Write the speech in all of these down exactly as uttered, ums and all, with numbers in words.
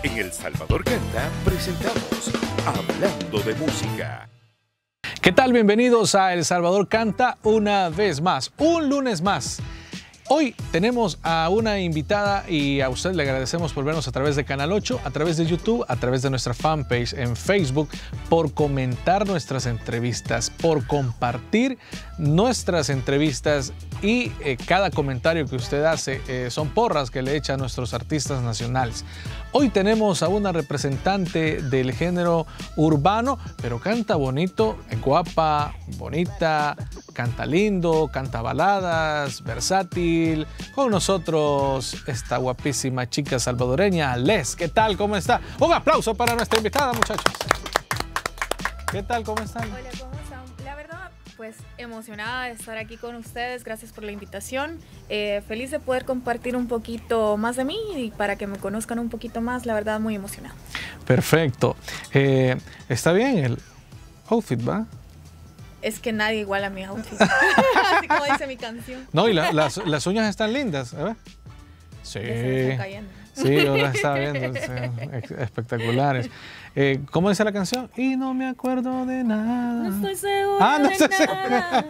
En El Salvador Canta presentamos Hablando de Música. ¿Qué tal? Bienvenidos a El Salvador Canta una vez más, un lunes más. Hoy tenemos a una invitada y a usted le agradecemos por vernos a través de Canal ocho, a través de YouTube, a través de nuestra fanpage en Facebook, por comentar nuestras entrevistas, por compartir nuestras entrevistas y eh, cada comentario que usted hace eh, son porras que le echa a nuestros artistas nacionales. Hoy tenemos a una representante del género urbano, pero canta bonito, guapa, bonita, canta lindo, canta baladas, versátil. Con nosotros esta guapísima chica salvadoreña, Les. ¿Qué tal? ¿Cómo está? Un aplauso para nuestra invitada, muchachos. ¿Qué tal? ¿Cómo están? Hola, ¿cómo están? La verdad, pues emocionada de estar aquí con ustedes. Gracias por la invitación. Eh, feliz de poder compartir un poquito más de mí y para que me conozcan un poquito más. La verdad, muy emocionada. Perfecto. Eh, ¿Está bien el outfit, va? Es que nadie iguala a mi outfit. Así como dice mi canción. No, y la, las, las uñas están lindas, ¿eh? Sí. Ya se me está cayendo. Sí, yo las estaba viendo, sí, espectaculares. Eh, ¿Cómo dice la canción? Y no me acuerdo de nada. No estoy segura ah, no de estoy nada.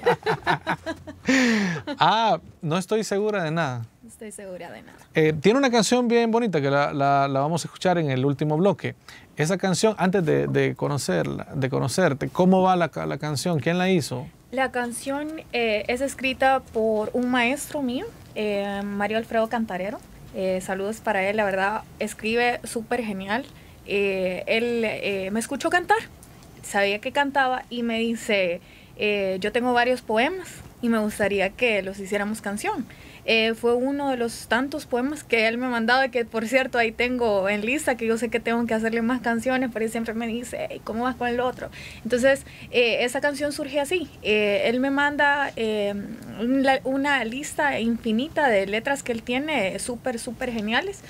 ah, no estoy segura de nada. No estoy segura de nada. Eh, tiene una canción bien bonita que la, la, la vamos a escuchar en el último bloque. Esa canción, antes de, de conocerla, de conocerte, ¿cómo va la, la canción? ¿Quién la hizo? La canción eh, es escrita por un maestro mío, eh, Mario Alfredo Cantarero. Eh, saludos para él, la verdad, escribe súper genial. Eh, él eh, me escuchó cantar, sabía que cantaba y me dice, eh, yo tengo varios poemas y me gustaría que los hiciéramos canción. Eh, fue uno de los tantos poemas que él me ha mandado y que, por cierto, ahí tengo en lista, que yo sé que tengo que hacerle más canciones, pero él siempre me dice, hey, ¿cómo vas con el otro? Entonces, eh, esa canción surge así. Eh, él me manda eh, una, una lista infinita de letras que él tiene, súper, súper geniales.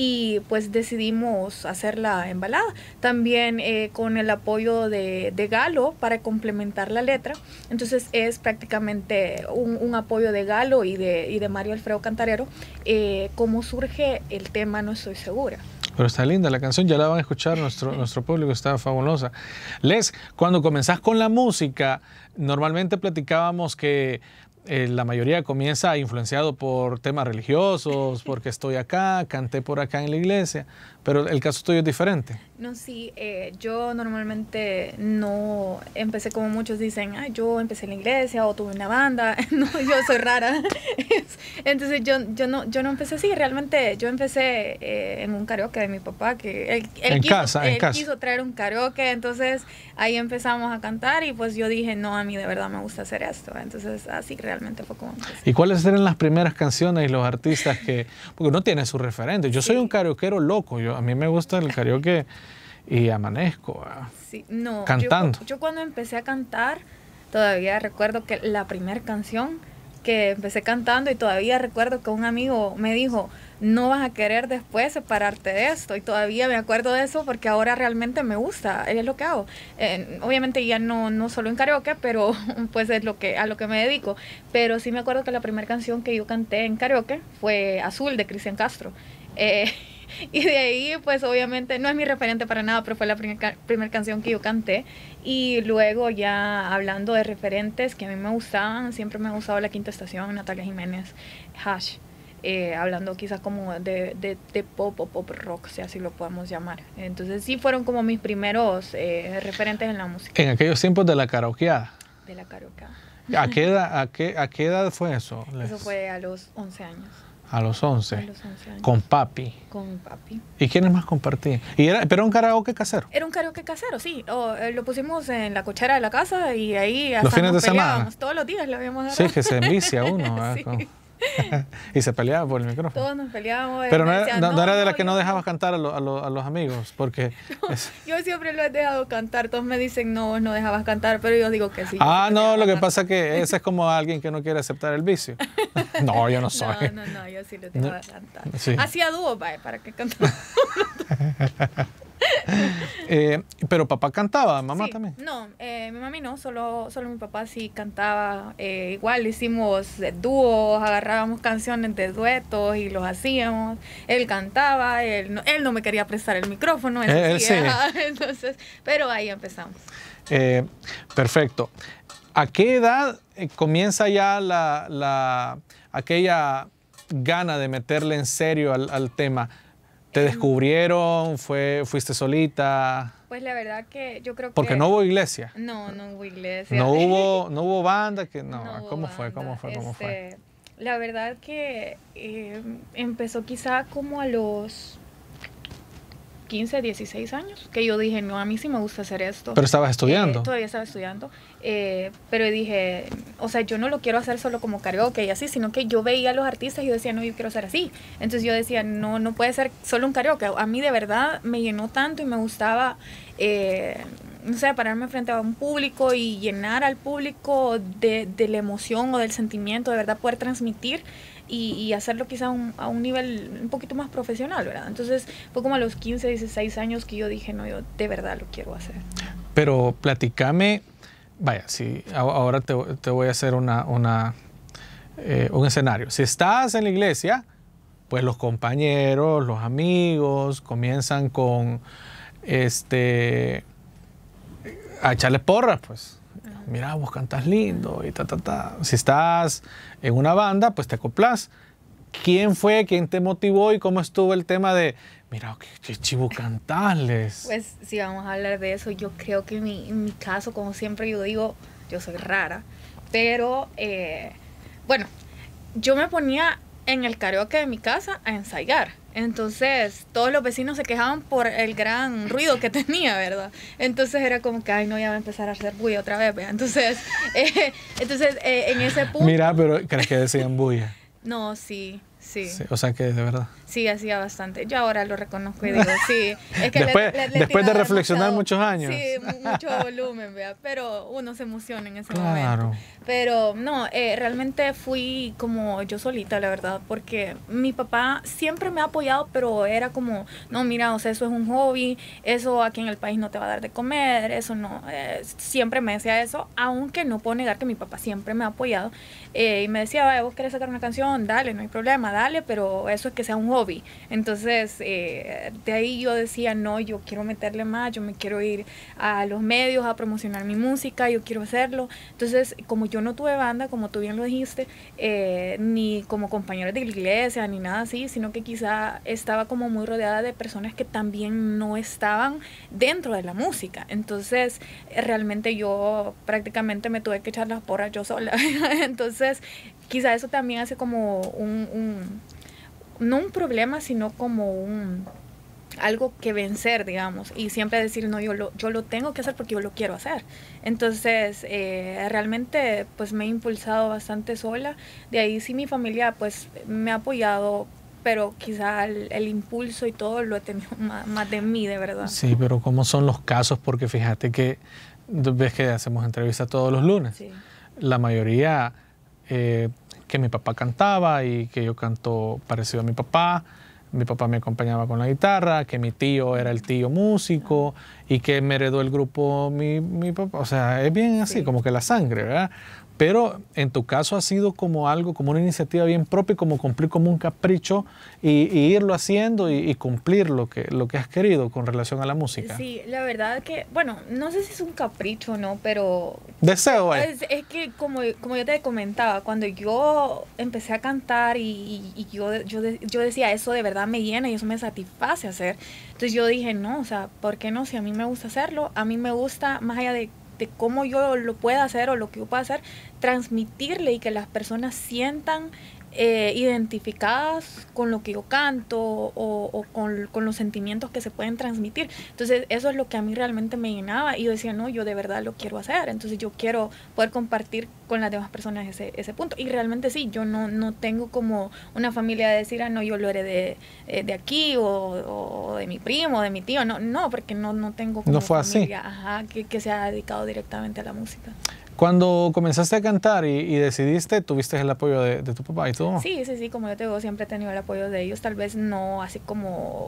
Y pues decidimos hacerla en balada, también eh, con el apoyo de, de Galo para complementar la letra. Entonces es prácticamente un, un apoyo de Galo y de, y de Mario Alfredo Cantarero. Eh, ¿Cómo surge el tema? No estoy segura. Pero está linda la canción, ya la van a escuchar, nuestro, nuestro público está fabulosa. Les, cuando comenzás con la música, normalmente platicábamos que Eh, la mayoría comienza influenciado por temas religiosos, porque estoy acá, canté por acá en la iglesia, pero el caso tuyo es diferente. No, sí, eh, yo normalmente no empecé como muchos dicen, ah, yo empecé en la iglesia o tuve una banda. No, yo soy rara. Entonces yo, yo, no, yo no empecé así, realmente yo empecé eh, en un karaoke de mi papá, que él, él, en quiso, casa, en él casa. quiso traer un karaoke, entonces ahí empezamos a cantar y pues yo dije, no, a mí de verdad me gusta hacer esto. Entonces así realmente fue como empecé. ¿Y cuáles eran las primeras canciones y los artistas que, porque uno tiene sus referentes? Yo sí. soy un karaokeero loco, yo, a mí me gusta el karaoke y amanezco sí, no, cantando. Yo, yo cuando empecé a cantar, todavía recuerdo que la primera canción que empecé cantando y todavía recuerdo que un amigo me dijo, no vas a querer después separarte de esto, y todavía me acuerdo de eso porque ahora realmente me gusta, es lo que hago. Eh, obviamente ya no, no solo en karaoke, pero pues es lo que, a lo que me dedico, pero sí me acuerdo que la primera canción que yo canté en karaoke fue Azul de Cristian Castro. Eh, y de ahí pues obviamente no es mi referente para nada, pero fue la primera primer canción que yo canté. Y luego ya hablando de referentes que a mí me gustaban, siempre me ha gustado La Quinta Estación, Natalia Jiménez, Hash, eh, hablando quizás como de, de, de pop o pop rock, si así lo podemos llamar. Entonces sí fueron como mis primeros eh, referentes en la música. En aquellos tiempos de la karaokeada. De la karaokeada. ¿A qué edad, a qué, a qué edad fue eso? Eso fue a los once años. A los once. A los once años. Con papi. Con papi. ¿Y quiénes más compartían? ¿Y era, pero un karaoke casero? Era un karaoke casero, sí. O, eh, lo pusimos en la cochera de la casa y ahí hasta los fines nos de peleábamos. semana. Todos los días lo habíamos dado. Sí, que se envicia uno. Sí. Con... y se peleaba por el micrófono. Todos nos peleábamos. Pero no era, decían, no, no era de la no, que yo... no dejabas cantar a, lo, a, lo, a los amigos, porque... No, es... Yo siempre lo he dejado cantar. Todos me dicen, no, no dejabas cantar, pero yo digo que sí. Ah, no, lo que pasa es que ese es como alguien que no quiere aceptar el vicio. No, yo no soy. No, no, no, yo sí lo dejaba no. cantar. Sí. Hacía dúo, vaya, para que cantara. eh, pero papá cantaba, mamá Sí, también. no, eh, mi mami no, solo, solo mi papá sí cantaba. Eh, igual hicimos eh, dúos, agarrábamos canciones de duetos y los hacíamos. Él cantaba, él no, él no me quería prestar el micrófono, eso Él sí, sí. ajá, entonces, pero ahí empezamos. Eh, perfecto. ¿A qué edad eh, comienza ya la, la, aquella gana de meterle en serio al, al tema? ¿Te descubrieron? Fue, ¿Fuiste solita? Pues la verdad que yo creo que... Porque no hubo iglesia. No, no hubo iglesia. No hubo, no hubo banda. Que, no, No hubo ¿cómo fue? banda. ¿Cómo fue? ¿Cómo fue? Este, la verdad que eh, empezó quizá como a los quince, dieciséis años, que yo dije, no, a mí sí me gusta hacer esto. Pero estabas estudiando. Eh, todavía estaba estudiando, eh, pero dije, o sea, yo no lo quiero hacer solo como karaoke y así, sino que yo veía a los artistas y yo decía, no, yo quiero ser así. Entonces yo decía, no, no puede ser solo un karaoke. A mí de verdad me llenó tanto y me gustaba, eh, no sé, pararme frente a un público y llenar al público de, de la emoción o del sentimiento, de verdad poder transmitir. Y, y hacerlo quizá un, a un nivel un poquito más profesional, ¿verdad? Entonces fue como a los quince, dieciséis años que yo dije, no, yo de verdad lo quiero hacer. Pero platícame, vaya, si ahora te, te voy a hacer una, una, eh, un escenario. Si estás en la iglesia, pues los compañeros, los amigos comienzan con, este, a echarle porras, pues. Mira, vos cantas lindo y ta, ta, ta. Si estás en una banda, pues te acoplas. ¿Quién fue? ¿Quién te motivó? ¿Y cómo estuvo el tema de, mira, qué chivo cantarles? Pues si vamos a hablar de eso, yo creo que en mi, en mi caso, como siempre yo digo, yo soy rara. Pero, eh, bueno, yo me ponía en el karaoke de mi casa a ensayar. Entonces, todos los vecinos se quejaban por el gran ruido que tenía, ¿verdad? Entonces era como que, ay, no, ya va a empezar a hacer bulla otra vez, ¿verdad? Entonces, eh, entonces eh, en ese punto... Mira, pero ¿crees que decían bulla? No, sí, sí, Sí, o sea que de verdad. Sí, hacía bastante. Yo ahora lo reconozco y digo, sí. Es que después le, le, le después de tiraba reflexionar demasiado, muchos años. Sí, mucho volumen, ¿verdad? Pero uno se emociona en ese Claro. momento. Pero no, eh, realmente fui como yo solita, la verdad, porque mi papá siempre me ha apoyado, pero era como, no, mira, o sea, eso es un hobby, eso aquí en el país no te va a dar de comer, eso no. Eh, siempre me decía eso, aunque no puedo negar que mi papá siempre me ha apoyado. Eh, y me decía, vaya, vos querés sacar una canción, dale, no hay problema, dale, pero eso es que sea un hobby. Entonces, eh, de ahí yo decía, no, yo quiero meterle más, yo me quiero ir a los medios a promocionar mi música, yo quiero hacerlo. Entonces, como yo no tuve banda, como tú bien lo dijiste, eh, ni como compañeros de la iglesia, ni nada así, sino que quizá estaba como muy rodeada de personas que también no estaban dentro de la música. Entonces, eh, realmente yo prácticamente me tuve que echar las porras yo sola. Entonces, quizá eso también hace como un... un no un problema, sino como un algo que vencer, digamos, y siempre decir, no, yo lo, yo lo tengo que hacer porque yo lo quiero hacer. Entonces, eh, realmente, pues me he impulsado bastante sola. De ahí sí mi familia, pues, me ha apoyado, pero quizá el, el impulso y todo lo he tenido más, más de mí, de verdad. Sí, pero ¿cómo son los casos? Porque fíjate que, ves que hacemos entrevistas todos los lunes. Sí. La mayoría... Eh, que mi papá cantaba y que yo canto parecido a mi papá, mi papá me acompañaba con la guitarra, que mi tío era el tío músico y que me heredó el grupo mi, mi papá, o sea, es bien así, sí, como que la sangre, ¿verdad? Pero en tu caso ha sido como algo, como una iniciativa bien propia, como cumplir como un capricho y, y irlo haciendo y, y cumplir lo que, lo que has querido con relación a la música. Sí, la verdad que, bueno, no sé si es un capricho o no, pero... Deseo, ¿eh? Es, es que como, como yo te comentaba, cuando yo empecé a cantar y, y, y yo, yo, yo decía, eso de verdad me llena y eso me satisface hacer. Entonces yo dije, no, o sea, ¿por qué no? Si a mí me gusta hacerlo, a mí me gusta, más allá de de cómo yo lo pueda hacer o lo que yo pueda hacer, transmitirle y que las personas sientan eh, identificadas con lo que yo canto o, o con, con los sentimientos que se pueden transmitir. Entonces eso es lo que a mí realmente me llenaba y yo decía, no, yo de verdad lo quiero hacer, entonces yo quiero poder compartir con las demás personas ese, ese punto. Y realmente sí, yo no, no tengo como una familia de decir, ah, no, yo lo heredé de, de aquí o, o de mi primo, o de mi tío, no, no, porque no, no tengo como no fue familia, así. Ajá, que, que se ha dedicado directamente a la música. Cuando comenzaste a cantar y, y decidiste, ¿tuviste el apoyo de, de tu papá y todo? Sí, sí, sí, como yo te digo, siempre he tenido el apoyo de ellos, tal vez no así como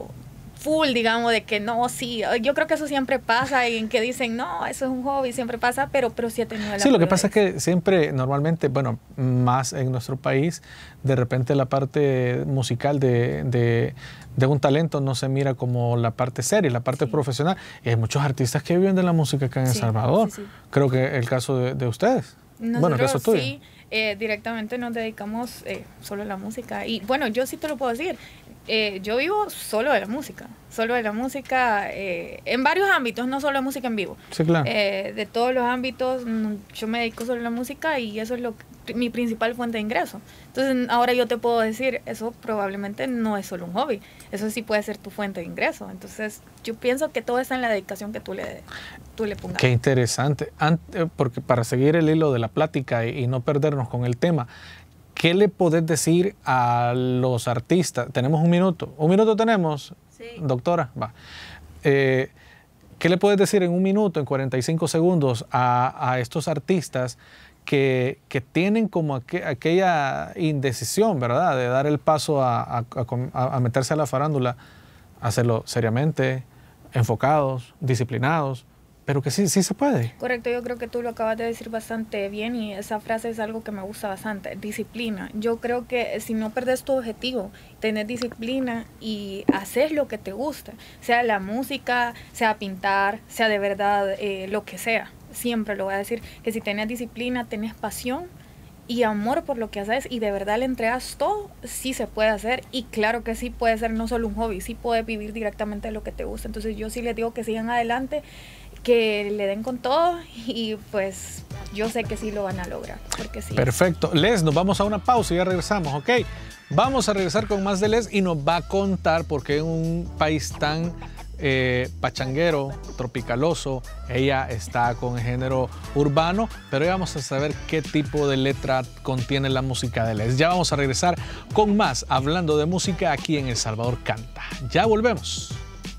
full, digamos, de que no, sí, yo creo que eso siempre pasa, y en que dicen, no, eso es un hobby, siempre pasa, pero, pero sí he tenido la Sí, lo que pasa es que siempre, normalmente, bueno, más en nuestro país, de repente la parte musical de, de, de un talento no se mira como la parte seria, la parte sí. profesional. Y hay muchos artistas que viven de la música acá en sí, El Salvador. Sí, sí. Creo que el caso de, de ustedes. Nosotros, bueno, el caso tuyo. Sí, eh, directamente nos dedicamos eh, solo a la música. Y bueno, yo sí te lo puedo decir. Eh, yo vivo solo de la música, solo de la música eh, en varios ámbitos, no solo de música en vivo. Sí, claro. Eh, de todos los ámbitos, yo me dedico solo a la música y eso es lo que, mi principal fuente de ingreso. Entonces, ahora yo te puedo decir, eso probablemente no es solo un hobby, eso sí puede ser tu fuente de ingreso. Entonces, yo pienso que todo está en la dedicación que tú le, tú le pongas. Qué interesante, Ante, porque para seguir el hilo de la plática y, y no perdernos con el tema, ¿qué le podés decir a los artistas? Tenemos un minuto. ¿Un minuto tenemos? Sí. Doctora, va. Eh, ¿Qué le puedes decir en un minuto, en cuarenta y cinco segundos, a, a estos artistas que, que tienen como aqu aquella indecisión, ¿verdad? De dar el paso a, a, a, a meterse a la farándula, hacerlo seriamente, enfocados, disciplinados, pero que sí, sí se puede. Correcto, yo creo que tú lo acabas de decir bastante bien y esa frase es algo que me gusta bastante, disciplina. Yo creo que si no perdes tu objetivo, tenés disciplina y haces lo que te gusta, sea la música, sea pintar, sea de verdad eh, lo que sea. Siempre lo voy a decir, que si tenés disciplina, tenés pasión y amor por lo que haces y de verdad le entregas todo, sí se puede hacer. Y claro que sí puede ser no solo un hobby, sí puedes vivir directamente de lo que te gusta. Entonces yo sí les digo que sigan adelante, que le den con todo y pues yo sé que sí lo van a lograr, porque sí. Perfecto. Les, nos vamos a una pausa y ya regresamos, ¿ok? Vamos a regresar con más de Les y nos va a contar por qué en un país tan eh, pachanguero, tropicaloso, ella está con el género urbano, pero ya vamos a saber qué tipo de letra contiene la música de Les. Ya vamos a regresar con más Hablando de Música aquí en El Salvador Canta. Ya volvemos.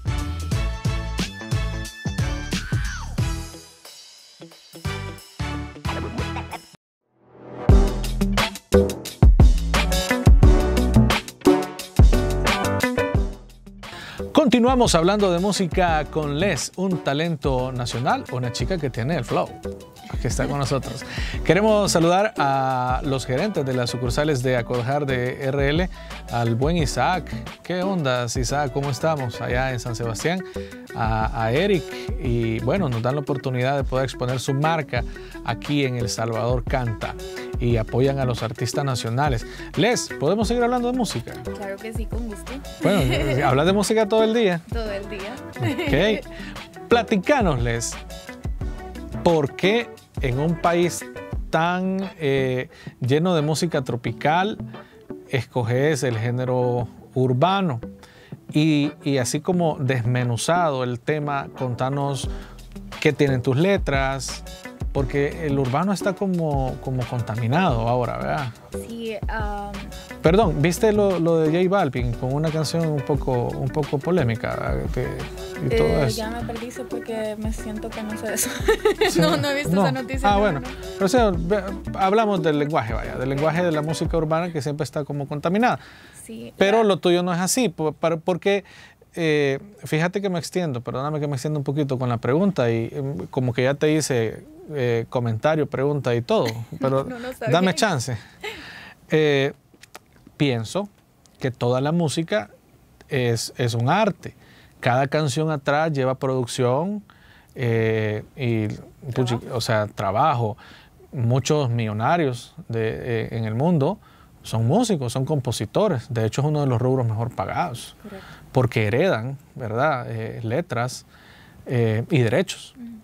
Continuamos hablando de música con Les, un talento nacional, una chica que tiene el flow, que está con nosotros. Queremos saludar a los gerentes de las sucursales de Acojar de R L, al buen Isaac. ¿Qué onda, Isaac? ¿Cómo estamos allá en San Sebastián? A, a Eric, y bueno, nos dan la oportunidad de poder exponer su marca aquí en El Salvador Canta y apoyan a los artistas nacionales. Les, ¿podemos seguir hablando de música? Claro que sí, con gusto. Bueno, ¿hablas de música todo el día? Todo el día. Ok. Platícanos, Les, ¿por qué en un país tan eh, lleno de música tropical escoges el género urbano? Y, y así como desmenuzado el tema, contanos qué tienen tus letras, porque el urbano está como, como contaminado ahora, ¿verdad? Sí. Um... Perdón, ¿viste lo, lo de J Balvin con una canción un poco, un poco polémica? Que, y todo eh, eso? Ya me perdiste porque me siento que no sé de eso. Sí. no, no he visto no. esa noticia. Ah, no, bueno. No. Pero o sea, hablamos del lenguaje, vaya, del lenguaje de la música urbana que siempre está como contaminada. Sí. Pero ya. Lo tuyo no es así, porque... Eh, fíjate que me extiendo, perdóname que me extiendo un poquito con la pregunta y eh, como que ya te hice eh, comentario, pregunta y todo, pero no, no dame bien. chance. Eh, pienso que toda la música es, es un arte. Cada canción atrás lleva producción eh, y, ¿Trabajo? o sea, trabajo. Muchos millonarios de, eh, en el mundo son músicos, son compositores. De hecho, es uno de los rubros mejor pagados. Correcto. Porque heredan, ¿verdad? Eh, letras eh, y derechos. Mm.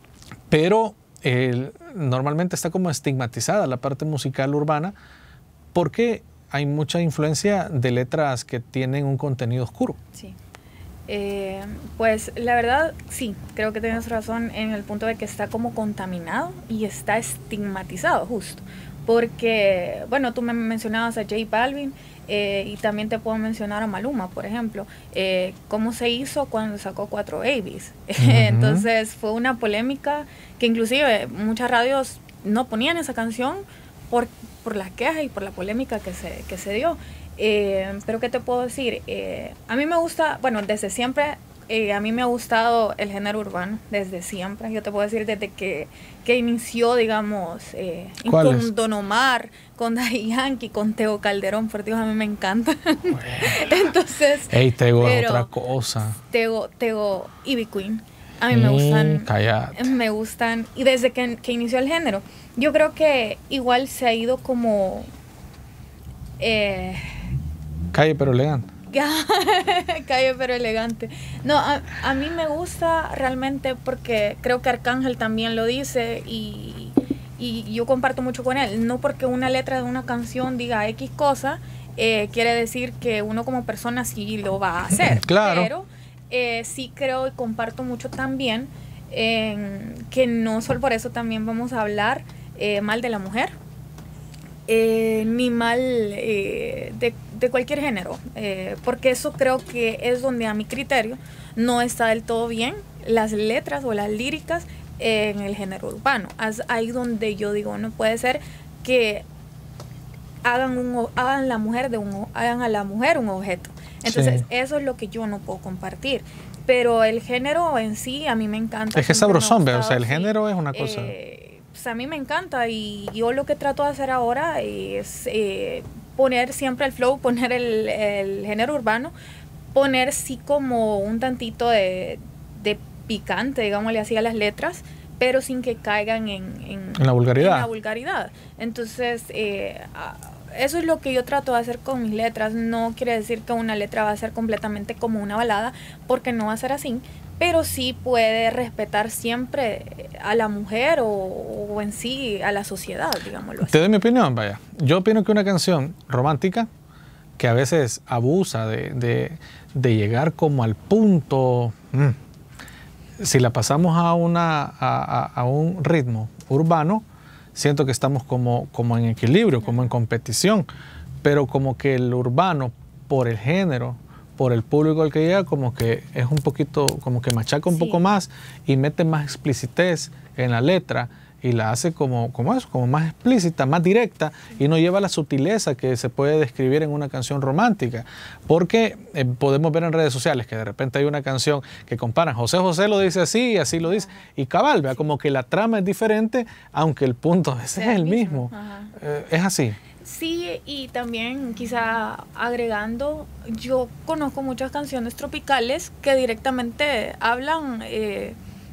Pero eh, normalmente está como estigmatizada la parte musical urbana porque hay mucha influencia de letras que tienen un contenido oscuro. Sí. Eh, pues la verdad, sí, creo que tienes razón en el punto de que está como contaminado y está estigmatizado justo. Porque, bueno, tú me mencionabas a J Balvin eh, y también te puedo mencionar a Maluma, por ejemplo. Eh, ¿Cómo se hizo cuando sacó Cuatro Babies? Uh-huh. Entonces fue una polémica que inclusive muchas radios no ponían esa canción por, por la queja y por la polémica que se, que se dio. Eh, pero ¿qué te puedo decir? Eh, a mí me gusta, bueno, desde siempre, eh, a mí me ha gustado el género urbano, desde siempre. Yo te puedo decir desde que, que inició, digamos, eh, con Don Omar, con Daddy Yankee, con Tego Calderón, por Dios, a mí me encanta. Bueno. Entonces... Ey, Tego es otra cosa. Tego, Tego y B Queen. A mí me gustan, Cállate. me gustan, y desde que, que inició el género, yo creo que igual se ha ido como... Eh, Calle pero elegante. Calle pero elegante. No, a, a mí me gusta realmente porque creo que Arcángel también lo dice y, y yo comparto mucho con él. No porque una letra de una canción diga X cosa, eh, quiere decir que uno como persona sí lo va a hacer. Claro. Pero eh, sí creo y comparto mucho también eh, que no solo por eso también vamos a hablar eh, mal de la mujer. Eh, ni mal eh, de, de cualquier género, eh, porque eso creo que es donde a mi criterio no está del todo bien las letras o las líricas en el género urbano. Es ahí donde yo digo, no puede ser que hagan, un, hagan, la mujer de un, hagan a la mujer un objeto. Entonces, sí. Eso es lo que yo no puedo compartir. Pero el género en sí a mí me encanta. Es que es sabrosón, o sea, el sí, género es una cosa... Eh, pues a mí me encanta y yo lo que trato de hacer ahora es eh, poner siempre el flow, poner el, el género urbano, poner sí como un tantito de, de picante, digámosle así, a las letras, pero sin que caigan en, en, en la vulgaridad. En la vulgaridad. Entonces, eh, eso es lo que yo trato de hacer con mis letras. No quiere decir que una letra va a ser completamente como una balada, porque no va a ser así, pero sí puede respetar siempre a la mujer o, o en sí a la sociedad, digámoslo así. Te doy mi opinión, vaya. Yo opino que una canción romántica que a veces abusa de, de, de llegar como al punto, mmm, si la pasamos a, una, a, a, a un ritmo urbano, siento que estamos como, como en equilibrio, como en competición, pero como que el urbano, por el género, por el público al que llega, como que es un poquito, como que machaca un sí. poco más y mete más explicitez en la letra y la hace como, como eso, como más explícita, más directa y no lleva la sutileza que se puede describir en una canción romántica. Porque eh, podemos ver en redes sociales que de repente hay una canción que comparan, José José lo dice así y así lo dice, y cabal, vea, como que la trama es diferente, aunque el punto a veces es el mismo. Eh, es así. Sí, y también quizá agregando, yo conozco muchas canciones tropicales que directamente hablan, eh,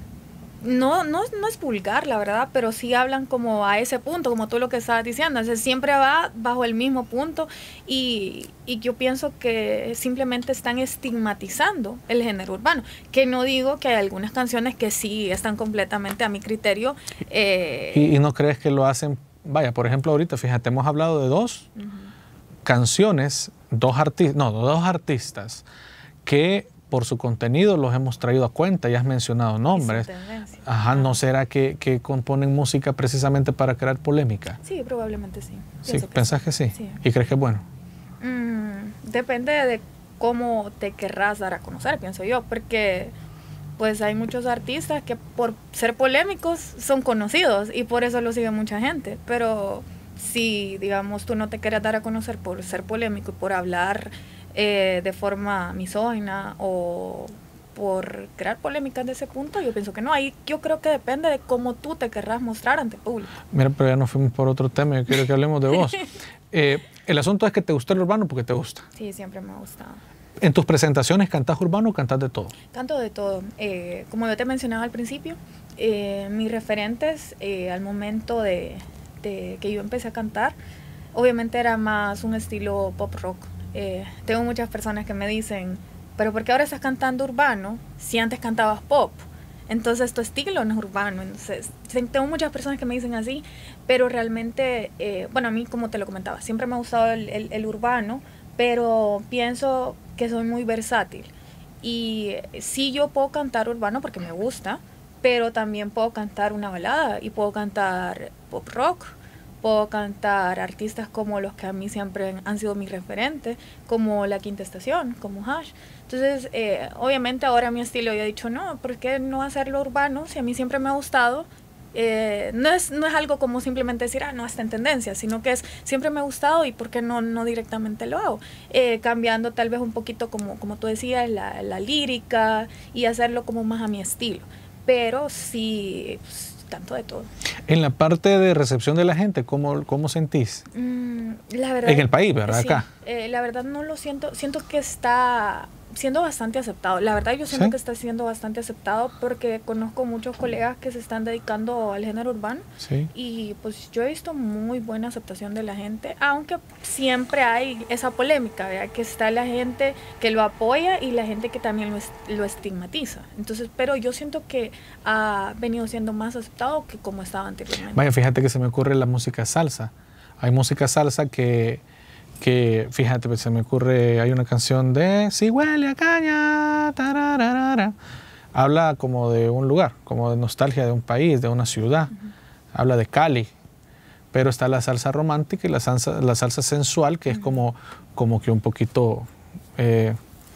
no, no, no es vulgar la verdad, pero sí hablan como a ese punto, como tú lo que estabas diciendo, entonces siempre va bajo el mismo punto y, y yo pienso que simplemente están estigmatizando el género urbano, que no digo que hay algunas canciones que sí están completamente a mi criterio. Eh, ¿Y, y no crees que lo hacen? Vaya, por ejemplo, ahorita, fíjate, hemos hablado de dos uh-huh. canciones, dos artistas, no, dos artistas que por su contenido los hemos traído a cuenta y has mencionado nombres. Ajá, ah. ¿no será que, que componen música precisamente para crear polémica? Sí, probablemente sí. ¿Sí? ¿Pensás que sí? sí? ¿Y crees que es bueno? Mm, depende de cómo te querrás dar a conocer, pienso yo, porque... pues hay muchos artistas que por ser polémicos son conocidos y por eso lo sigue mucha gente, pero si, digamos, tú no te quieres dar a conocer por ser polémico y por hablar eh, de forma misógina o por crear polémicas de ese punto, yo pienso que no. Ahí yo creo que depende de cómo tú te querrás mostrar ante el público. Mira, pero ya nos fuimos por otro tema, yo quiero que hablemos de vos. eh, el asunto es que te gusta el urbano porque te gusta. Sí, siempre me ha gustado. ¿En tus presentaciones cantás urbano o cantás de todo? Canto de todo. Eh, como yo te mencionaba al principio, eh, mis referentes eh, al momento de, de que yo empecé a cantar, obviamente era más un estilo pop rock. Eh, tengo muchas personas que me dicen, pero ¿por qué ahora estás cantando urbano si antes cantabas pop? Entonces tu estilo no es urbano. Entonces tengo muchas personas que me dicen así, pero realmente, eh, bueno, a mí, como te lo comentaba, siempre me ha gustado el, el, el urbano, pero pienso que soy muy versátil y sí, yo puedo cantar urbano porque me gusta, pero también puedo cantar una balada y puedo cantar pop rock, puedo cantar artistas como los que a mí siempre han sido mis referentes, como La Quinta Estación, como Hash. Entonces, eh, obviamente ahora mi estilo, yo he dicho, no, ¿por qué no hacerlo urbano si a mí siempre me ha gustado Eh, no, es, no es algo como simplemente decir, ah, no, está en tendencia, sino que es, siempre me ha gustado y por qué no, no directamente lo hago. Eh, cambiando tal vez un poquito, como, como tú decías, la, la lírica y hacerlo como más a mi estilo. Pero sí, pues, canto de todo. En la parte de recepción de la gente, ¿cómo, cómo sentís? Mm, la verdad, en el país, ¿verdad? Sí, acá. Eh, la verdad no lo siento, siento que está siendo bastante aceptado. La verdad yo siento ¿Sí? que está siendo bastante aceptado porque conozco muchos colegas que se están dedicando al género urbano. Sí. Y pues yo he visto muy buena aceptación de la gente, aunque siempre hay esa polémica, ¿verdad? Que está la gente que lo apoya y la gente que también lo, est lo estigmatiza. Entonces, pero yo siento que ha venido siendo más aceptado que como estaba anteriormente. Vaya, fíjate que se me ocurre la música salsa. Hay música salsa que, que fíjate, pues se me ocurre, hay una canción de Si huele a caña, tararara. Habla como de un lugar, como de nostalgia de un país, de una ciudad. Uh-huh. Habla de Cali. Pero está la salsa romántica y la salsa, la salsa sensual, que uh-huh. es como, como que un poquito eh,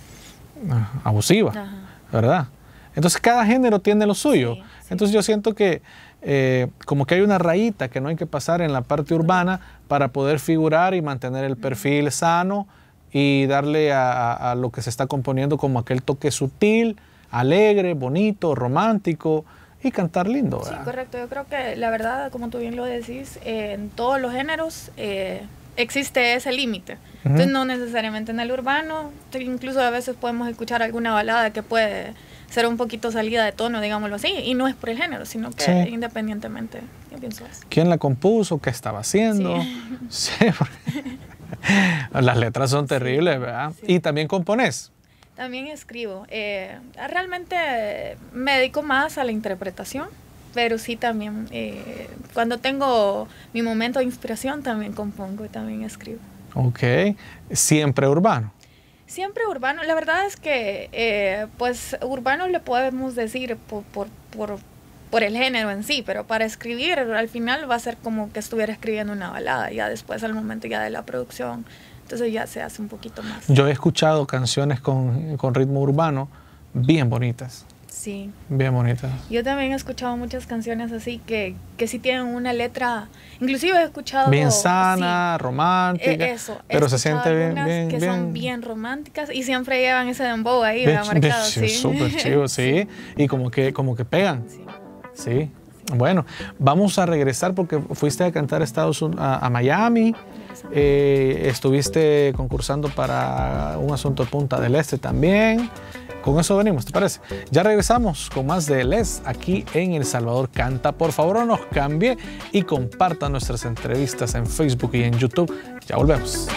abusiva, uh-huh. ¿verdad? Entonces cada género tiene lo suyo. Sí, sí. Entonces yo siento que eh, como que hay una rayita que no hay que pasar en la parte urbana para poder figurar y mantener el perfil uh-huh. sano y darle a, a, a lo que se está componiendo como aquel toque sutil, alegre, bonito, romántico y cantar lindo, ¿verdad? Sí, correcto. Yo creo que la verdad, como tú bien lo decís, eh, en todos los géneros eh, existe ese límite. Uh-huh. Entonces no necesariamente en el urbano, incluso a veces podemos escuchar alguna balada que puede ser un poquito salida de tono, digámoslo así, y no es por el género, sino que sí. independientemente, yo pienso eso. ¿Quién la compuso? ¿Qué estaba haciendo? Sí, sí, las letras son terribles, ¿verdad? Sí. Y también componés. También escribo. Eh, realmente me dedico más a la interpretación, pero sí también, eh, cuando tengo mi momento de inspiración, también compongo y también escribo. Ok. ¿Siempre urbano? Siempre urbano. La verdad es que, eh, pues, urbano le podemos decir por, por, por, por el género en sí, pero para escribir, al final va a ser como que estuviera escribiendo una balada, ya después, al momento ya de la producción. Entonces ya se hace un poquito más. Yo he escuchado canciones con, con ritmo urbano bien bonitas. Sí. Bien bonitas. Yo también he escuchado muchas canciones así que, que sí tienen una letra, inclusive he escuchado... Bien sana, sí, romántica, eh, eso, pero se siente bien, bien, que bien... son bien románticas y siempre llevan ese dembow ahí, bien, marcado. Sí, sí. súper chido, sí. Y como que, como que pegan. Sí. Sí. Bueno, vamos a regresar porque fuiste a cantar a, Estados Unidos, a, a Miami. Eh, estuviste concursando para un asunto de Punta del Este también. Con eso venimos, ¿te parece? Ya regresamos con más de Les aquí en El Salvador Canta. Por favor, no nos cambie y comparta nuestras entrevistas en Facebook y en YouTube. Ya volvemos.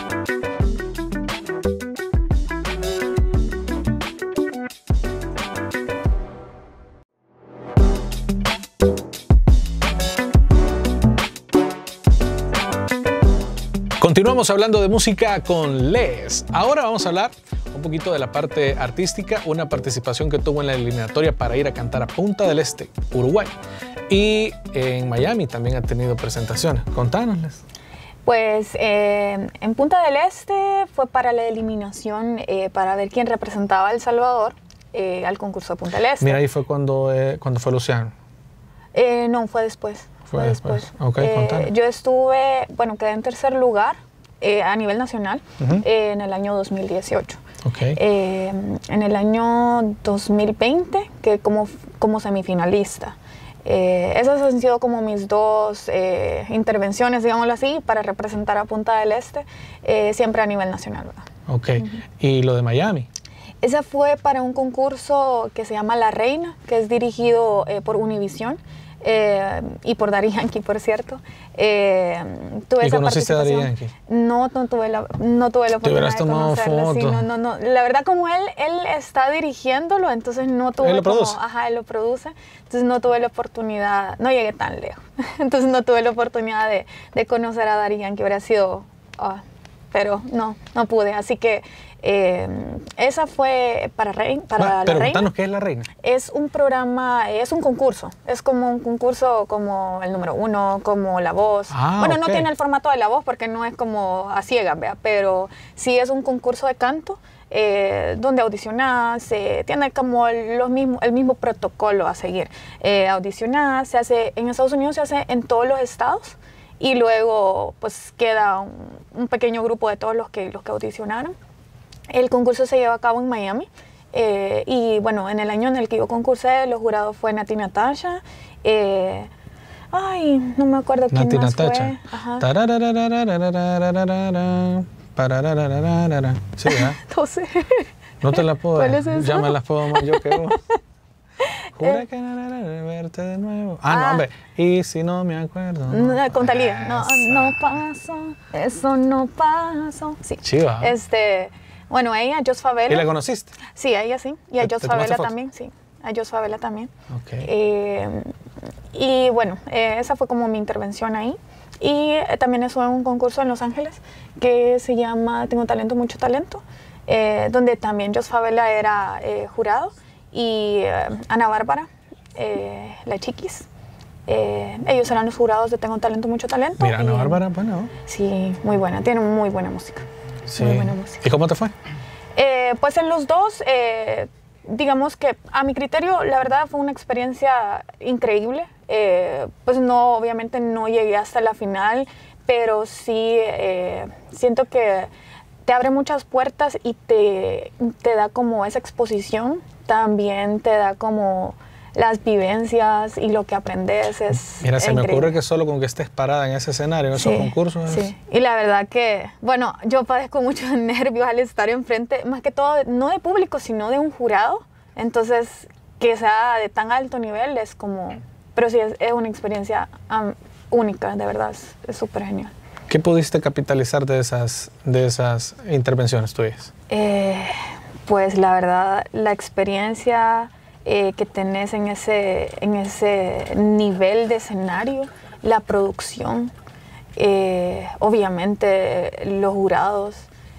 Continuamos hablando de música con Les. Ahora vamos a hablar un poquito de la parte artística, una participación que tuvo en la eliminatoria para ir a cantar a Punta del Este, Uruguay. Y en Miami también ha tenido presentaciones. Contanos, Les. Pues eh, en Punta del Este fue para la eliminación eh, para ver quién representaba a El Salvador eh, al concurso de Punta del Este. Mira, ahí fue cuando, eh, cuando fue Luciano. Eh, no, fue después. Fue, fue después. después. Ok, eh, contanos. Yo estuve, bueno, quedé en tercer lugar eh, a nivel nacional uh-huh. eh, en el año dos mil dieciocho. Okay. Eh, en el año dos mil veinte, que como, como semifinalista. Eh, esas han sido como mis dos eh, intervenciones, digámoslo así, para representar a Punta del Este, eh, siempre a nivel nacional, ¿verdad? Ok. Uh-huh. ¿Y lo de Miami? Ese fue para un concurso que se llama La Reina, que es dirigido eh, por Univision. Eh, y por Daddy Yankee, por cierto. Eh, tuve ¿Y esa conociste a Daddy Yankee? No, no tuve la, no tuve la oportunidad de conocerlo. Sí, no, no, no. La verdad, como él, él está dirigiéndolo, entonces no tuve ¿Él lo como, produce? Ajá, él lo produce. Entonces no tuve la oportunidad, no llegué tan lejos. Entonces no tuve la oportunidad de, de conocer a Daddy Yankee. Hubiera sido, oh, pero no, no pude. Así que Eh, esa fue para, rey, para ah, la pero Reina. Contanos, ¿qué es La Reina? Es un programa, es un concurso. Es como un concurso como el número uno, como La Voz. Ah, bueno, okay. No tiene el formato de La Voz porque no es como a ciegas, ¿vea? Pero sí es un concurso de canto eh, donde audicionás, eh, tiene como los mismo, el mismo protocolo a seguir. Eh, audicionás, se hace, en Estados Unidos se hace en todos los estados y luego pues queda un, un pequeño grupo de todos los que, los que audicionaron. El concurso se lleva a cabo en Miami. Eh, y bueno, en el año en el que yo concursé, los jurados fue Nati Natasha, eh, ay, no me acuerdo quién Nati más Natasha. fue. Ajá. Sí, ¿eh? No sé. No te la puedo. ¿Cuál es esa? Ya me las puedo más yo que vos. Jura que no verte de nuevo. Ah, no, Ah. hombre. Y si no me acuerdo. No, con Thalía. No, Esa. no pasó, eso no pasó. Sí. Chiva. Este, bueno, ella, Jos Favela. ¿Y la conociste? Sí, a ella sí. Y a ¿Te- Jos te tomaste Favela fotos? también, sí. A Jos Favela también. Ok. Eh, y bueno, eh, esa fue como mi intervención ahí. Y eh, también estuve en un concurso en Los Ángeles que se llama Tengo Talento, Mucho Talento, eh, donde también Jos Favela era eh, jurado y eh, Ana Bárbara, eh, la Chiquis. Eh, ellos eran los jurados de Tengo Talento, Mucho Talento. Mira, Ana y- Bárbara, bueno. Sí, muy buena, tiene muy buena música. Sí. Muy buena música. ¿Y cómo te fue? Eh, pues en los dos, eh, digamos que a mi criterio, la verdad fue una experiencia increíble. Eh, pues no, obviamente no llegué hasta la final, pero sí eh, siento que te abre muchas puertas y te, te da como esa exposición, también te da como las vivencias y lo que aprendes es Mira, se me increíble. ocurre que solo con que estés parada en ese escenario, en esos Sí, concursos. es- Sí, y la verdad que, bueno, yo padezco muchos nervios al estar enfrente, más que todo, no de público, sino de un jurado. Entonces, que sea de tan alto nivel es como, pero sí, es, es una experiencia um, única, de verdad, es súper genial. ¿Qué pudiste capitalizar de esas, de esas intervenciones tuyas? Eh, pues la verdad, la experiencia eh, que tenés en ese, en ese nivel de escenario, la producción, eh, obviamente los jurados,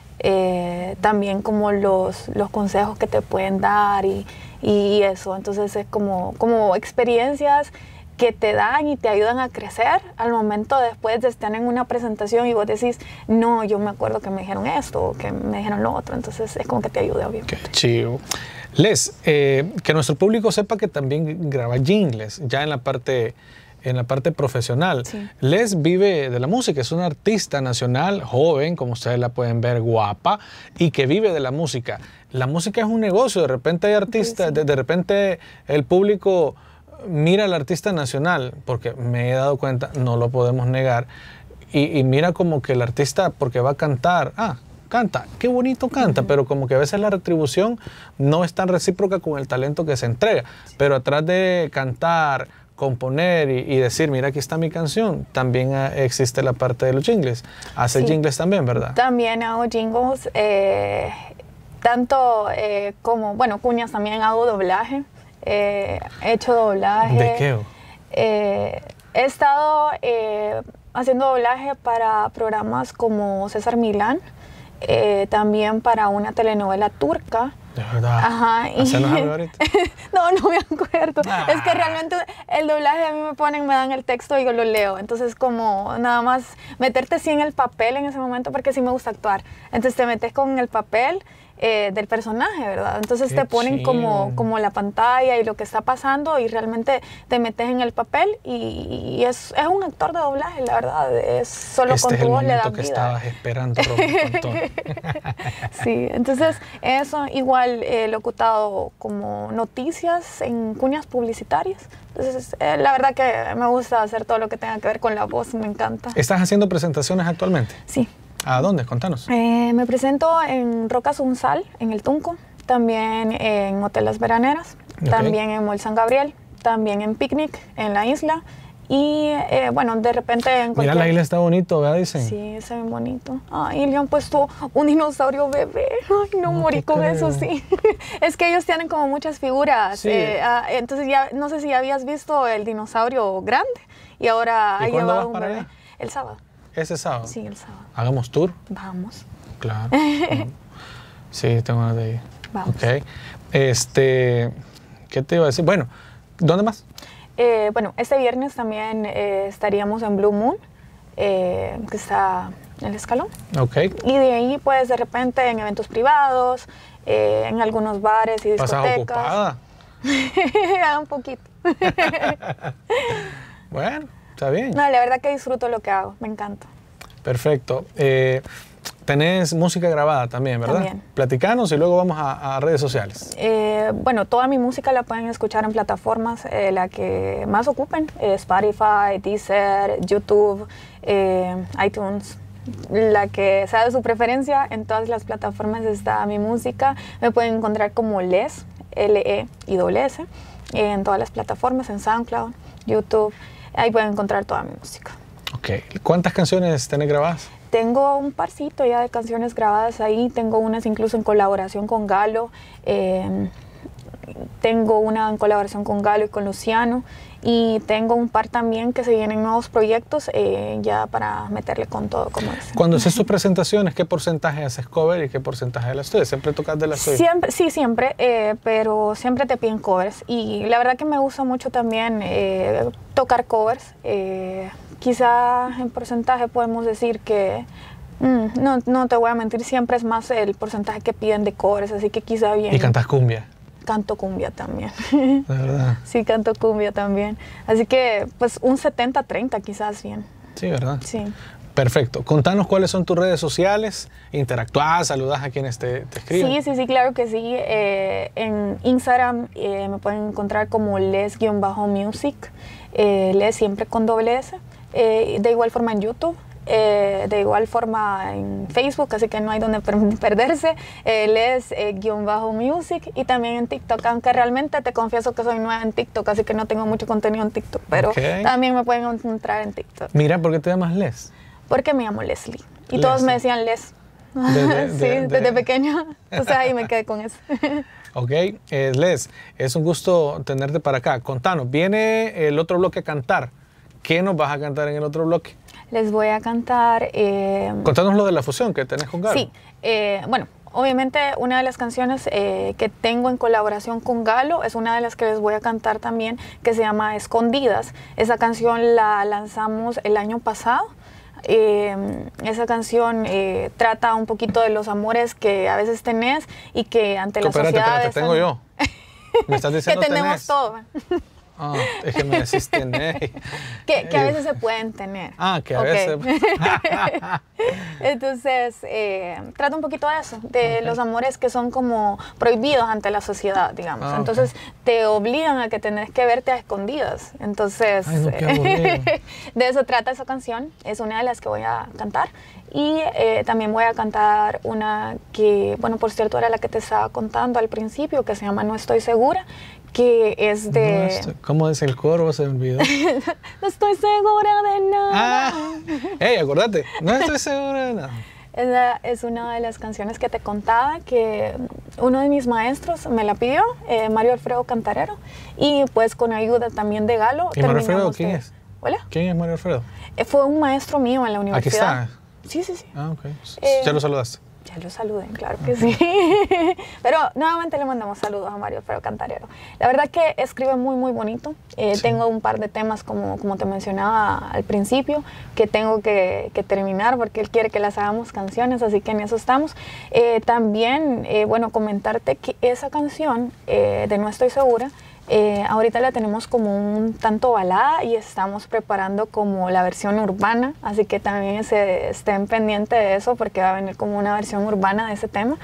eh, también como los, los consejos que te pueden dar y, y eso. Entonces es como, como experiencias que te dan y te ayudan a crecer al momento después de estar en una presentación y vos decís, no, yo me acuerdo que me dijeron esto o que me dijeron lo otro. Entonces es como que te ayuda, obviamente. Qué chivo. Les, eh, que nuestro público sepa que también graba jingles ya en la parte, en la parte profesional. Sí. Les vive de la música, es una artista nacional, joven, como ustedes la pueden ver, guapa, y que vive de la música. La música es un negocio, de repente hay artistas, Sí, sí. de, de repente el público mira al artista nacional, porque me he dado cuenta, no lo podemos negar, y, y mira como que el artista, porque va a cantar, ah, canta, qué bonito canta, uh-huh. pero como que a veces la retribución no es tan recíproca con el talento que se entrega. Sí. Pero atrás de cantar, componer y, y decir, mira, aquí está mi canción, también uh, existe la parte de los jingles. Hace sí. jingles también, ¿verdad? También hago jingles, eh, tanto eh, como, bueno, cuñas también hago doblaje. Eh, he hecho doblaje. ¿De qué? Eh, he estado eh, haciendo doblaje para programas como César Milán, eh, también para una telenovela turca. De verdad. Ajá. ¿Hacernos algo ahorita? No, no me acuerdo. Ah. Es que realmente el doblaje a mí me ponen, me dan el texto y yo lo leo. Entonces como nada más meterte sí en el papel en ese momento porque sí me gusta actuar. Entonces te metes con el papel eh, del personaje, ¿verdad? Entonces Qué te ponen chido. como, como la pantalla y lo que está pasando y realmente te metes en el papel y, y es, es un actor de doblaje, la verdad. Es solo este con es tu el voz le das momento que vida. estabas esperando, Romy, con todo. Sí, entonces eso igual he locutado como noticias en cuñas publicitarias. Entonces eh, la verdad que me gusta hacer todo lo que tenga que ver con la voz, me encanta. ¿Estás haciendo presentaciones actualmente? Sí. ¿A dónde? Contanos. Eh, me presento en Rocas Unsal, en el Tunco, también en Hotel Las Veraneras, Okay. también en Mall San Gabriel, también en Picnic, en la isla. Y eh, bueno, de repente en Mira, la isla está bonito, ¿verdad? Dicen. Sí, se ve bonito. Ay, le han puesto un dinosaurio bebé. Ay, no, No morí te con creo. eso, sí. Es que ellos tienen como muchas figuras. Sí. eh, ah, entonces ya, no sé si ya habías visto el dinosaurio grande y ahora ¿Y ha cuándo llevado vas un para bebé. allá? El sábado. ¿Ese sábado? Sí, el sábado. ¿Hagamos tour? Vamos. Claro. Sí, tengo ganas de ir. Vamos. Ok. Este, ¿qué te iba a decir? Bueno, ¿dónde más? Eh, bueno, este viernes también eh, estaríamos en Blue Moon, eh, que está El Escalón. Ok. Y de ahí, pues, de repente en eventos privados, eh, en algunos bares y discotecas. ¿Pasas ocupada? Un poquito. Bueno, está bien. No, la verdad que disfruto lo que hago, me encanta. Perfecto. Eh, tenés música grabada también, ¿verdad? También. Platicanos y luego vamos a, a redes sociales. Eh, bueno, toda mi música la pueden escuchar en plataformas, eh, la que más ocupen, eh, Spotify, Deezer, YouTube, eh, iTunes, la que sea de su preferencia. En todas las plataformas está mi música. Me pueden encontrar como Les, L E y doble S, eh, en todas las plataformas, en SoundCloud, YouTube. Ahí pueden encontrar toda mi música. Ok. ¿Cuántas canciones tenés grabadas? Tengo un parcito ya de canciones grabadas ahí, tengo unas incluso en colaboración con Galo, eh, tengo una en colaboración con Galo y con Luciano, y tengo un par también que se vienen nuevos proyectos eh, ya para meterle con todo, como dicen. Cuando haces tus presentaciones, ¿qué porcentaje haces cover y qué porcentaje de las tuyas? ¿Siempre tocas de las tuyas? Siempre, sí, siempre, eh, pero siempre te piden covers, y la verdad que me gusta mucho también eh, tocar covers. Eh, quizá en porcentaje podemos decir que, mm, no, no te voy a mentir, siempre es más el porcentaje que piden de covers, así que quizá bien. ¿Y cantas cumbia? Canto cumbia también. De verdad. Sí, canto cumbia también. Así que, pues, un setenta treinta quizás bien. Sí, ¿verdad? Sí. Perfecto. Contanos cuáles son tus redes sociales, interactúas, saludas a quienes te, te escriben. Sí, sí, sí, claro que sí. Eh, en Instagram eh, me pueden encontrar como les-music, eh, les siempre con doble S. Eh, de igual forma en YouTube. Eh, de igual forma en Facebook, así que no hay donde per perderse. Eh, les eh, guión bajo music, y también en TikTok, aunque realmente te confieso que soy nueva en TikTok, así que no tengo mucho contenido en TikTok, pero Okay. también me pueden encontrar en TikTok. Mira, ¿por qué te llamas Les? Porque me llamo Leslie y Leslie. todos me decían Les. Desde- sí, de- de- desde pequeña, o sea, ahí me quedé con eso. Ok, eh, Les, es un gusto tenerte para acá. Contanos, viene el otro bloque a cantar. ¿Qué nos vas a cantar en el otro bloque? Les voy a cantar... Eh, Contanos lo de la fusión que tenés con Galo. Sí, eh, bueno, obviamente una de las canciones eh, que tengo en colaboración con Galo es una de las que les voy a cantar también, que se llama Escondidas. Esa canción la lanzamos el año pasado. Eh, esa canción eh, trata un poquito de los amores que a veces tenés y que ante la Espérate, sociedad... espérate, tengo yo. Me estás diciendo que tenemos tenés. todo. Ah, es que me decís tenés. Que, que a veces se pueden tener. Ah, que a Ok. veces... Entonces, eh, trata un poquito de eso, de Ok. los amores que son como prohibidos ante la sociedad, digamos. Ah, ok. Entonces, te obligan a que tenés que verte a escondidas. Entonces, Ay, no, qué aburrido. de eso trata esa canción. Es una de las que voy a cantar. Y eh, también voy a cantar una que, bueno, por cierto, era la que te estaba contando al principio, que se llama No Estoy Segura, que es de... No estoy- ¿Cómo es el coro? Se me olvidó. No estoy segura de nada. Ah, hey, acordate. No estoy segura de nada. Esa es una de las canciones que te contaba, que uno de mis maestros me la pidió, eh, Mario Alfredo Cantarero, y pues con ayuda también de Galo. ¿Y Mario Alfredo terminamos quién de- es? ¿Hola? ¿Quién es Mario Alfredo? Eh, fue un maestro mío en la Aquí universidad. está. Sí, sí, sí. Ah, ok. Eh, Ya lo saludaste. Ya lo saluden, claro que sí. Pero nuevamente le mandamos saludos a Mario Alfredo Cantarero. La verdad que escribe muy, muy bonito. Eh, Sí. Tengo un par de temas, como, como te mencionaba al principio, que tengo que, que terminar porque él quiere que las hagamos canciones, así que en eso estamos. Eh, también, eh, bueno, comentarte que esa canción eh, de No Estoy Segura, Eh, ahorita la tenemos como un tanto balada y estamos preparando como la versión urbana, así que también se estén pendientes de eso porque va a venir como una versión urbana de ese tema.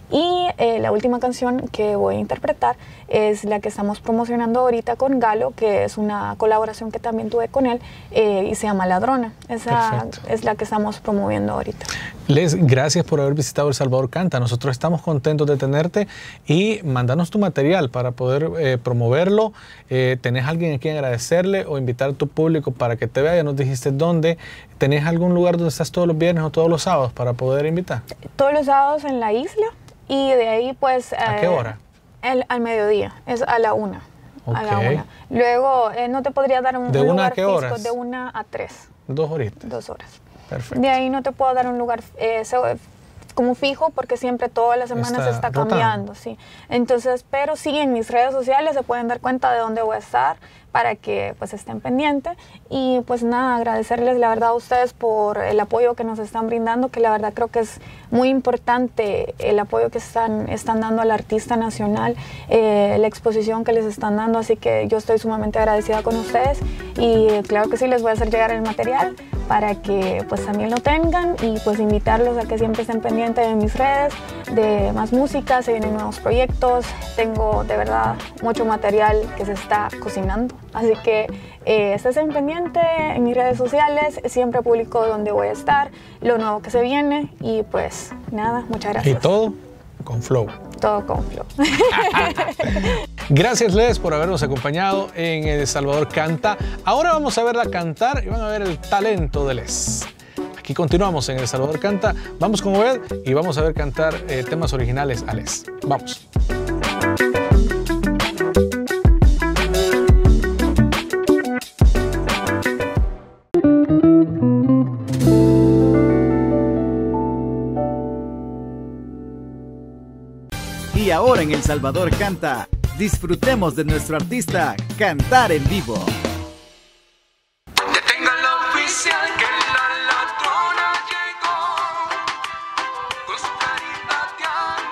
Y eh, la última canción que voy a interpretar es la que estamos promocionando ahorita con Galo, que es una colaboración que también tuve con él eh, y se llama Ladrona. Esa Perfecto. es la que estamos promoviendo ahorita. Les, gracias por haber visitado El Salvador Canta. Nosotros estamos contentos de tenerte y mandanos tu material para poder eh, promoverlo. Eh, ¿Tenés alguien a quien agradecerle o invitar a tu público para que te vea? Ya nos dijiste dónde. ¿Tenés algún lugar donde estás todos los viernes o todos los sábados para poder invitar? Todos los sábados en la isla y de ahí pues... ¿A eh, qué hora? El, al mediodía, es a la una. A la Ok. una. Luego, eh, no te podría dar un, ¿De un una a lugar qué físico, horas? de una a tres, Dos horitas. dos horas. Perfecto. De ahí no te puedo dar un lugar, eh, se- como fijo porque siempre todas las semanas Está está rotando. cambiando, sí. Entonces, pero sí, en mis redes sociales se pueden dar cuenta de dónde voy a estar para que pues estén pendientes. Y pues nada, agradecerles la verdad a ustedes por el apoyo que nos están brindando, que la verdad creo que es muy importante el apoyo que están, están dando al artista nacional, eh, la exposición que les están dando, así que yo estoy sumamente agradecida con ustedes y claro que sí, les voy a hacer llegar el material para que pues también lo tengan y pues invitarlos a que siempre estén pendientes de mis redes, de más música, se vienen nuevos proyectos, tengo de verdad mucho material que se está cocinando, así que eh, estén pendientes en mis redes sociales, siempre publico dónde voy a estar, lo nuevo que se viene y pues nada, muchas gracias. Y todo con flow. Todo con flow. Gracias, Les, por habernos acompañado en El Salvador Canta. Ahora vamos a verla cantar y van a ver el talento de Les. Aquí continuamos en El Salvador Canta. Vamos con Obed y vamos a ver cantar eh, temas originales a Les. Vamos. Y ahora en El Salvador Canta, disfrutemos de nuestro artista cantar en vivo. Detengan la oficial que la ladrona llegó, con su carita de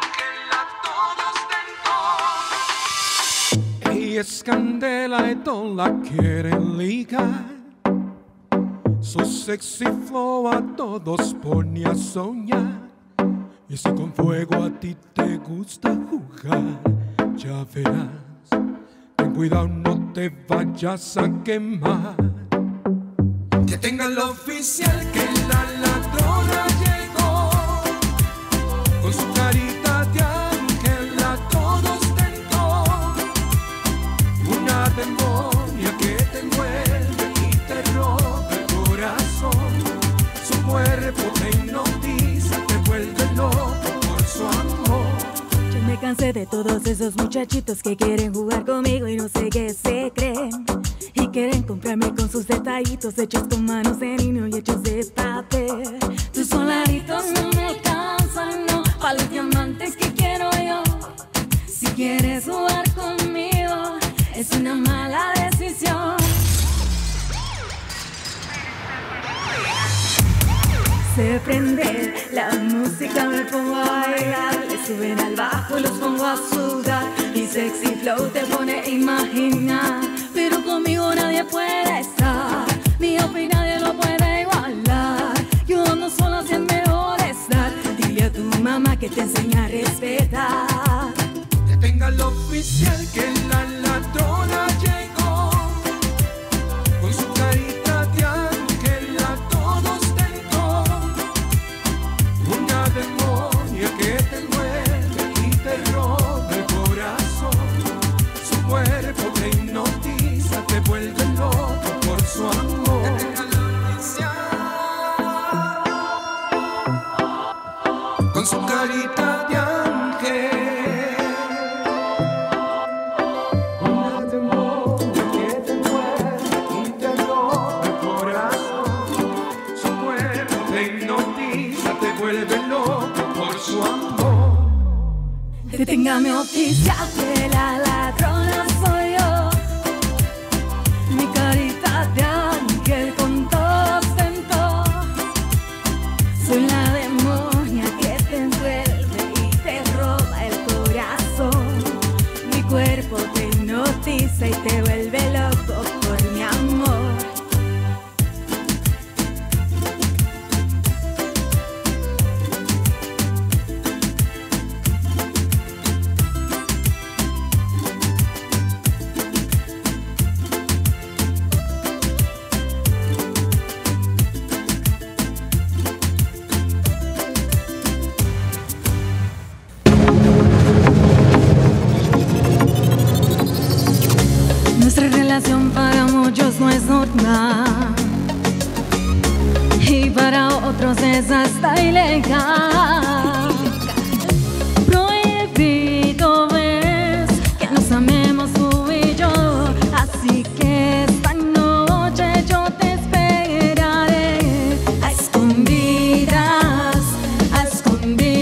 ángel a todos tentó. Ella es candela y todos la quieren ligar, su sexy flow a todos pone a soñar. Y si con fuego a ti te gusta jugar, ya verás, ten cuidado, no te vayas a quemar. Detengan la oficial que la ladrona llegó, con su carita de ángel a todos tentó. Una demonia que te envuelve y te roba el corazón, su cuerpo te hipnotiza, te vuelve loco por su amor. Yo me cansé de todos esos muchachitos que quieren jugar conmigo y no sé qué se creen. Y quieren comprarme con sus detallitos hechos con manos de niño y hechos de papel. Tus solaritos no me alcanzan, no, para los diamantes que quiero yo. Si quieres jugar conmigo, es una mala decisión. Se prende la música, me pongo a bailar, le suben al bajo y los pongo a sudar. Mi sexy flow te pone a imaginar, pero conmigo nadie puede estar. Mi outfit nadie lo puede igualar. Yo ando sola si es mejor estar. Dile a tu mamá que te enseña a respetar. Detenga lo oficial que la ladrona llegó, con su carita de ángel a todos tentó. Una demonia que te envuelve y te roba el corazón, su cuerpo te hipnotiza, te vuelve loco por su amor. Detenga lo oficial, con su carita de ángel. Deténgame oficial que la ladrona soy yo. Mi carita de ángel con todos tentó. Soy la demonia que te envuelve y te roba el corazón. Mi cuerpo te hipnotiza y te vuelve loco por mi amor. Nuestra relación para muchos no es normal y para otros es hasta ilegal. Prohibido es que nos amemos tú y yo, así que esta noche yo te esperaré a escondidas, a escondidas.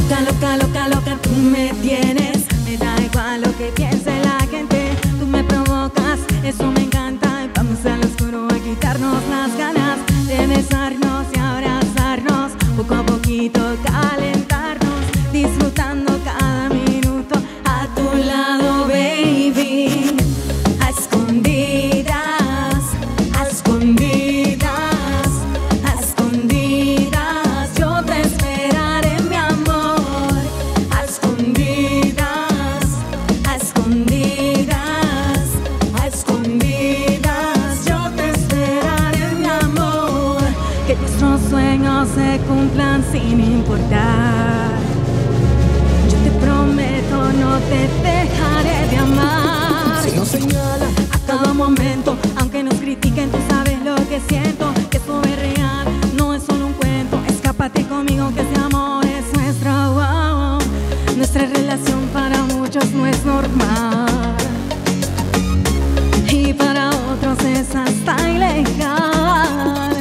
Loca, loca, loca, loca, tú me tienes. Me da igual lo que piense la gente. Tú me provocas, eso me encanta. Y vamos al oscuro a quitarnos las ganas de besarnos y abrazarnos, poco a poquito calentarnos, disfrutando cada minuto a tu lado, baby. A escondidas, a escondidas, a escondidas, yo te esperaré, mi amor. A escondidas, a escondidas, a escondidas, yo te esperaré, mi amor. Que nuestros sueños se cumplan sin importar. Yo te prometo, no te dejaré de amar. Si nos señala A cada momento, aunque nos critiquen, tú sabes lo que siento. Que esto es real, no es solo un cuento. Escápate conmigo, que ese amor es nuestro. Wow. Nuestra relación para muchos no es normal, y para otros es hasta ilegal.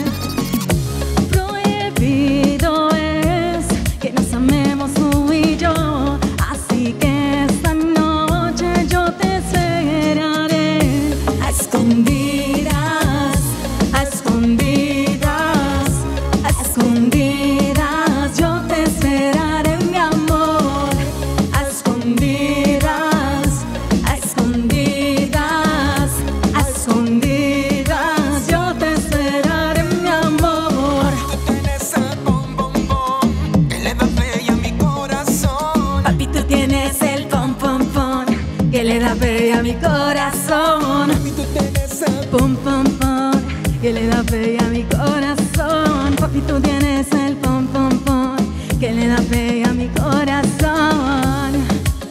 Prohibido es que nos amemos tú y yo. Así que esta noche yo te esperaré. A escondidas, a escondidas, a escondidas, yo te esperaré, mi amor. A escondidas, a escondidas, a escondidas, yo te esperaré, mi amor. Tienes el pom pom pom que le da fe a mi corazón. Papi, tú tienes el pom pom pom que le da fe a mi corazón. Papi, tú tienes el Pom pom pom que le da fe a mi corazón. Papi, tú tienes el pom pom pom que le da fe a mi corazón.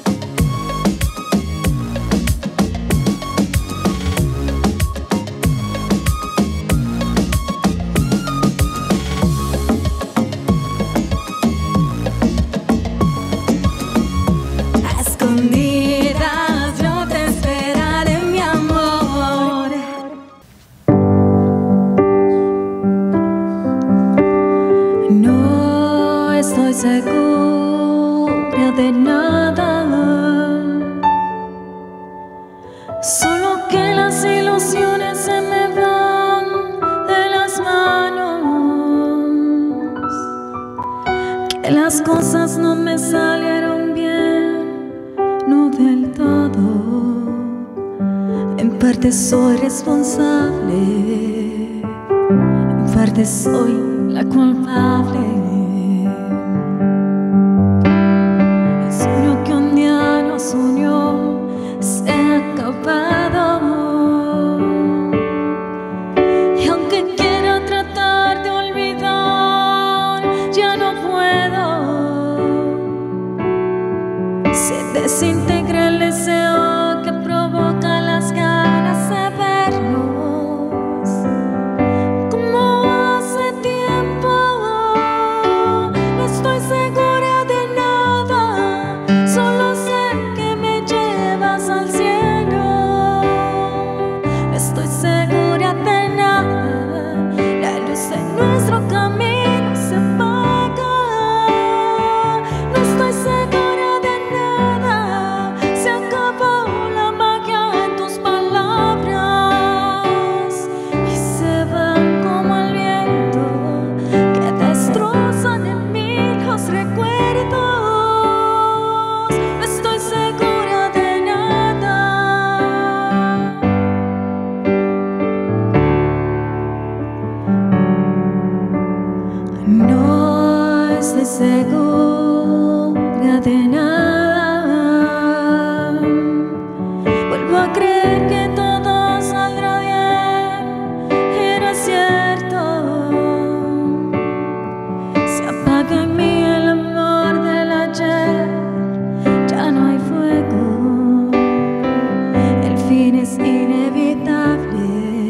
A escondidas yo te esperaré, mi amor. No estoy segura de nada, solo que las ilusiones se me van de las manos, que las cosas no me salieron bien, no del todo. En parte soy responsable, en parte soy la culpable. El sueño que un día nos unió se ha acabado, y aunque quiera tratar de olvidar, ya no puedo. Se desintegra el deseo que provoca las ganas de vernos, como hace tiempo. No estoy segura de nada, solo sé que me llevas al cielo. No estoy segura de nada, la luz de nuestro camino se apaga. No estoy segura de nada, se acabó la magia en tus palabras y se van como el viento que destrozan en mí los recuerdos. No estoy segura de nada. No estoy segura de nada. Vuelvo a creer que todo saldrá bien, y no es cierto. Se apaga en mí el amor del ayer, ya no hay fuego. El fin es inevitable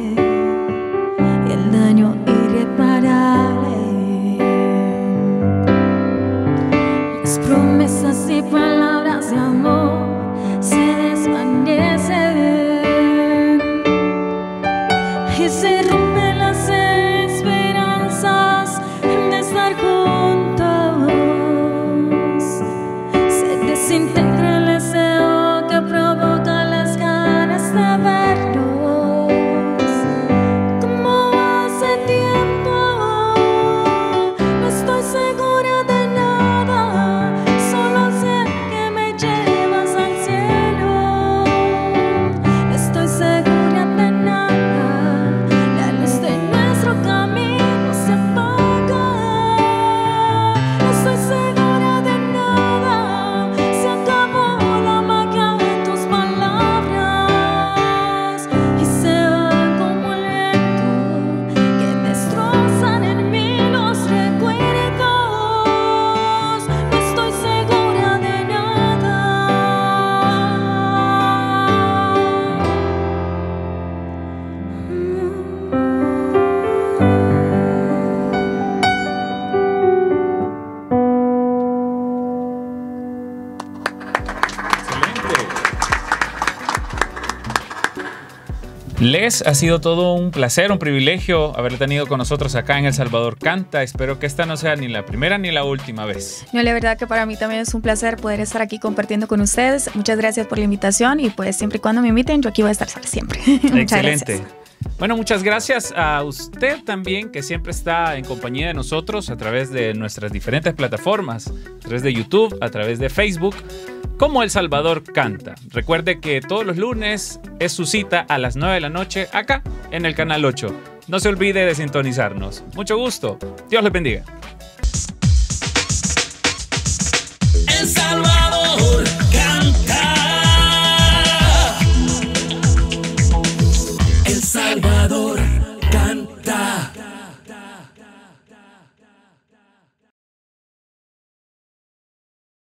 y el daño irreparable. Las promesas y Les, ha sido todo un placer, un privilegio haberle tenido con nosotros acá en El Salvador Canta. Espero que esta no sea ni la primera ni la última vez. No, la verdad que para mí también es un placer poder estar aquí compartiendo con ustedes. Muchas gracias por la invitación y pues siempre y cuando me inviten, yo aquí voy a estar siempre. Muchas Excelente. gracias. Bueno, muchas gracias a usted también que siempre está en compañía de nosotros a través de nuestras diferentes plataformas, a través de YouTube, a través de Facebook, como El Salvador Canta. Recuerde que todos los lunes es su cita a las nueve de la noche acá en el Canal ocho. No se olvide de sintonizarnos. Mucho gusto. Dios les bendiga.